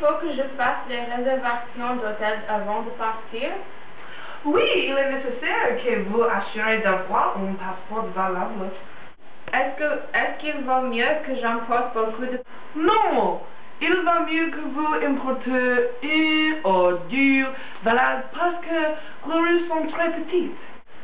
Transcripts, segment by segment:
faut que je fasse les réservations d'hôtel avant de partir? Oui, il est nécessaire que vous assurez d'avoir un passeport valable. Est-ce qu'il vaut mieux que j'emporte beaucoup de... Non, il va mieux que vous importez une ou deux valables parce que les rues sont très petites.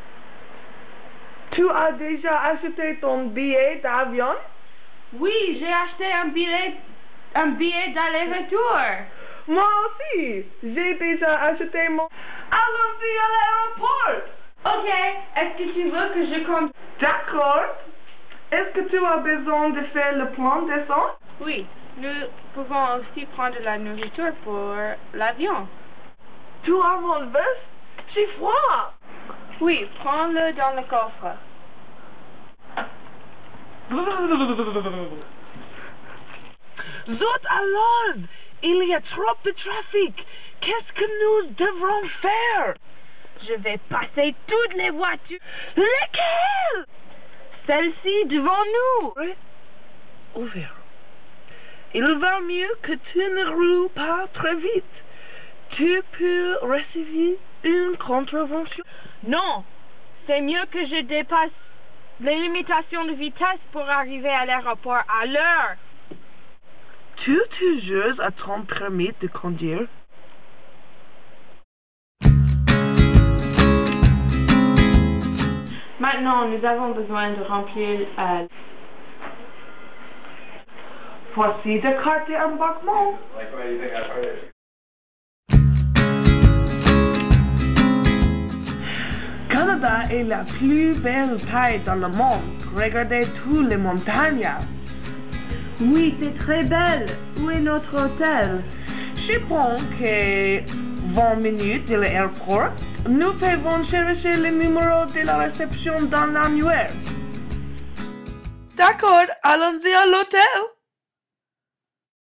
Tu as déjà acheté ton billet d'avion? Oui, j'ai acheté un billet d'aller-retour. Moi aussi, j'ai déjà acheté mon... Allons-y à l'aéroport! Ok, est-ce que tu veux que je compte? D'accord. Est-ce que tu as besoin de faire le plan descente? Oui, nous pouvons aussi prendre la nourriture pour l'avion. Tu as mon veste? J'ai froid! Oui, prends-le dans le coffre. Zut alors! Il y a trop de trafic! Qu'est-ce que nous devrons faire? Je vais passer toutes les voitures. Lesquelles? Celle-ci devant nous. Oui. Ouvert. Il va mieux que tu ne roules pas très vite. Tu peux recevoir une contravention. Non, c'est mieux que je dépasse les limitations de vitesse pour arriver à l'aéroport à l'heure. Tu toujours à ton permis de conduire? Maintenant, nous avons besoin de remplir... Voici de carte d'embarquement. Canada est la plus belle pays dans le monde. Regardez toutes les montagnes. Oui, c'est très belle. Où est notre hôtel? Je pense que 20 minutes de l'aéroport. Nous pouvons chercher le numéro de la réception dans l'annuaire. D'accord, allons-y à l'hôtel.